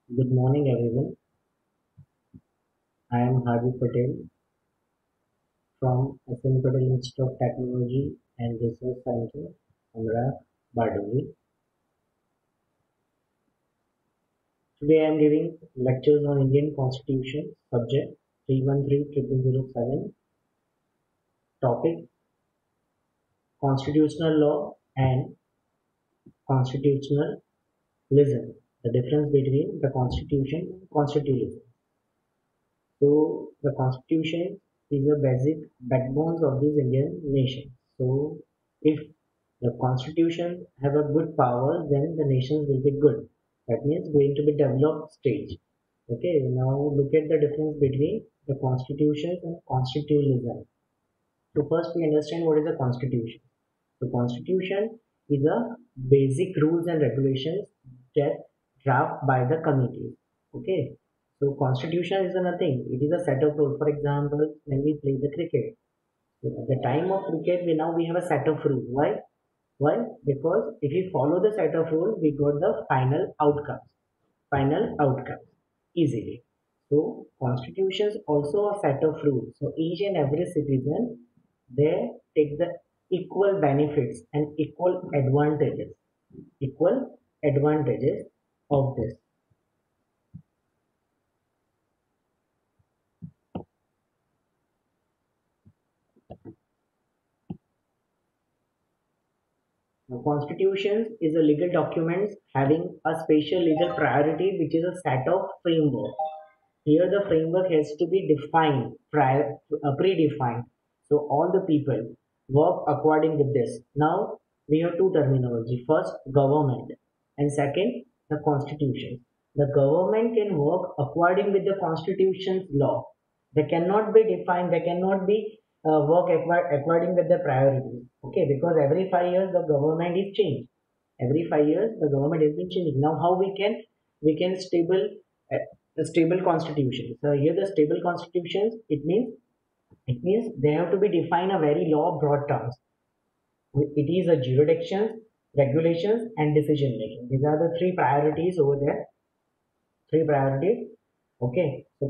Good morning, everyone. I am Hardik Patel from SM Patel Institute of Technology and Research Center, Amra, Bardoli. Today I am giving lectures on Indian Constitution, subject 313-0007, topic Constitutional Law and Constitutionalism. The difference between the Constitution and Constitutionalism. So the Constitution is a basic backbone of this Indian nation. So if the Constitution have a good power, then the nations will be good. That means going to be developed stage. Okay, now look at the difference between the Constitution and Constitutionalism. So first we understand what is a Constitution. The Constitution is a basic rules and regulations that draft by the committee. Okay. So Constitution is nothing. It is a set of rules. For example, when we play the cricket, so at the time of cricket, we have a set of rules. Why? Why? Because if we follow the set of rules, we got the final outcomes. Final outcomes easily. So constitutions also a set of rules. So each and every citizen they take the equal benefits and equal advantages of this. Now, constitutions is a legal document having a special legal priority, which is a set of framework. Here, the framework has to be defined, predefined. So all the people work according with this. Now we have two terminology. First, government, and second, the constitution. The government can work according with the constitution's law. They cannot be defined. They cannot be according with the priorities. Okay, because every 5 years the government is changed. Every 5 years the government has been changing. Now how we can stable the stable constitution. So here the stable constitutions it means they have to be defined a very law broad terms. It is a jurisdictions, regulations, and decision making. These are the three priorities over there. Three priorities. Okay. So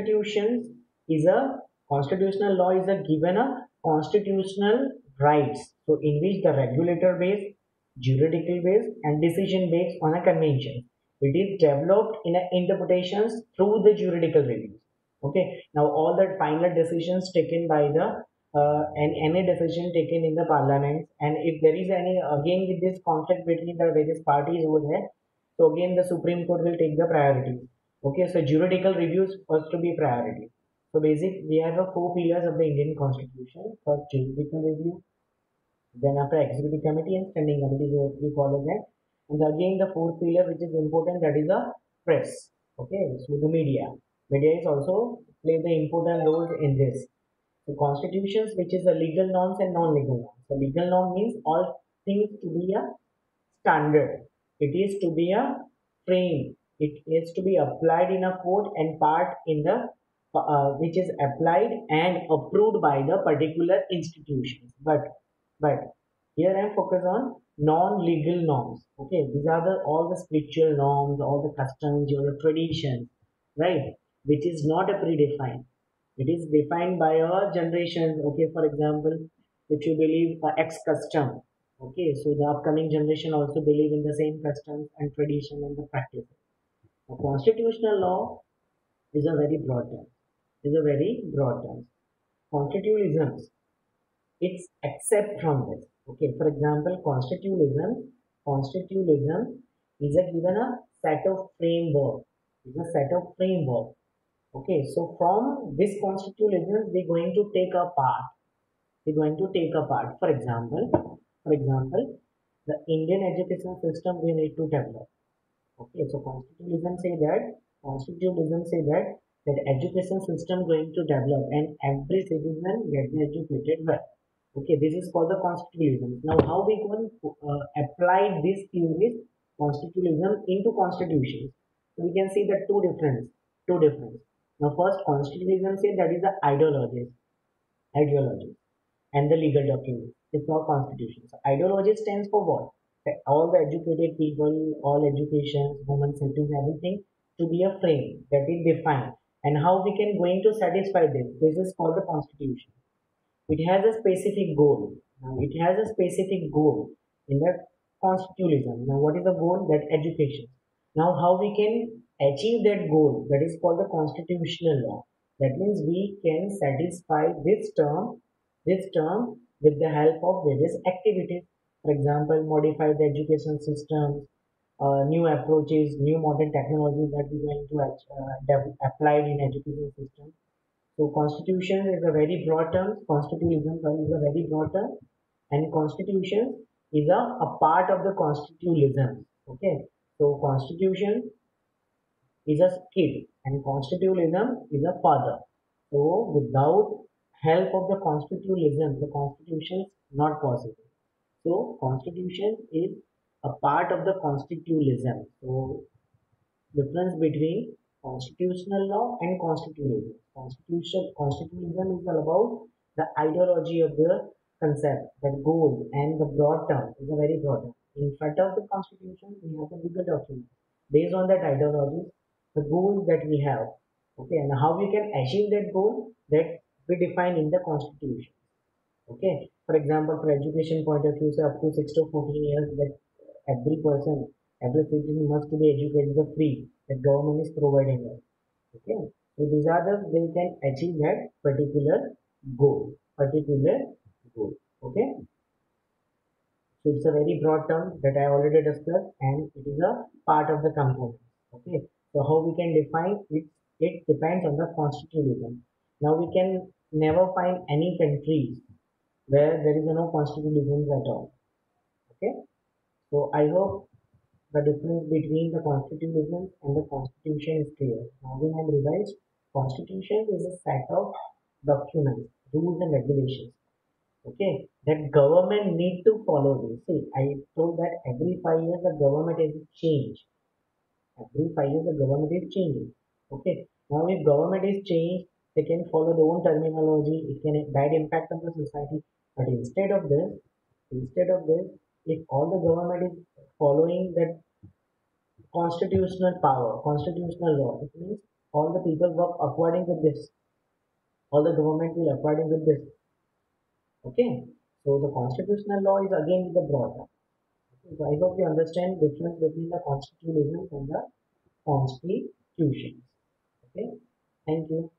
constitutional law is a given a constitutional rights. So in which the regulator based, juridical based, and decision based on a convention. It is developed in a interpretations through the juridical reviews. Okay. Now all the final decisions taken by the and any decision taken in the parliament, and if there is any again with this conflict between the various parties over there, so again, the Supreme Court will take the priority. Okay, so juridical reviews first to be priority. So basic, we have a four pillars of the Indian Constitution. First, juridical review. Then after executive committee and standing committee, we follow that. And again, the fourth pillar, which is important, that is the press. Okay, so the media. Media is also play the important roles in this. So constitutions, which is the legal norms and non-legal norms. So legal norm means all things to be a standard. It is to be a frame. It is to be applied in a court and part in the which is applied and approved by the particular institutions. But here I am focused on non-legal norms. Okay, these are the all the spiritual norms, all the customs, or the traditions, right? Which is not a predefined. It is defined by our generation. Okay, for example, if you believe X custom, okay, so the upcoming generation also believe in the same customs and tradition and the practice. Now, constitutional law is a very broad term. Is a very broad term. Constitutionalism, it's except from this. Okay, for example, constitutionalism is a given a set of framework. Is a set of framework. Okay, so from this constitutionalism, we're going to take a part. We're going to take a part. For example, the Indian education system we need to develop. Okay, so constitutionalism say that education system going to develop and every citizen get educated well. Okay, this is called the constitutionalism. Now, how we going to apply these theories, constitutionalism into constitutions? So we can see the two difference. Now, first, constitutionalism say that is the ideology, and the legal documents. It's not constitution. So ideology stands for what? That all the educated people, all educations, women, citizens, everything. to be a frame that is defined, and how we can going to satisfy this. This is called the constitution. It has a specific goal. Now, it has a specific goal in the constitutionalism. Now, what is the goal? That education. Now, how we can achieve that goal? That is called the constitutional law. That means we can satisfy this term with the help of various activities. For example, modify the education systems, new approaches, new modern technologies that we going to applied in education system. So constitution is a very broad term. Constitutionalism is a very broad term, and constitution is a part of the constitutionalism. Okay, so constitution is a kid, and constitutionalism is a father. So without help of the constitutionalism, the constitution is not possible. So constitution is a part of the constitutionalism. So difference between constitutional law and constitutionalism. Constitutionalism is all about the ideology of the concept, that goal and the broad term is a very broad term. In front of the constitution, we have the legal document. Based on that ideology, the goals that we have, okay, and how we can achieve that goal that we define in the constitution. Okay, for example, for education point of view, say up to 6 to 14 years, that every person, every citizen must be educated the free that government is providing us. Okay, so these are the they can achieve that particular goal. Okay, so it's a very broad term that I already discussed, and it is a part of the component. Okay, so how we can define it? It depends on the constitutionalism. Now we can never find any countries where there is no constitutionalism at all. Okay, so I hope the difference between the constitutionalism and the constitution is clear. Now we have revised, constitution is a set of documents, rules and regulations. Okay, that government need to follow this. See, I told that every 5 years the government is changed. Every 5 years the government is changing. Okay, now if government is changed, they can follow their own terminology. It can have bad impact on the society. But instead of this, if all the government is following that constitutional power, constitutional law, it means all the people work according with this. All the government will according with this. Okay, so the constitutional law is again the broad term. Okay? So I hope you understand difference between the constitutionalism and the constitutions. Okay, thank you.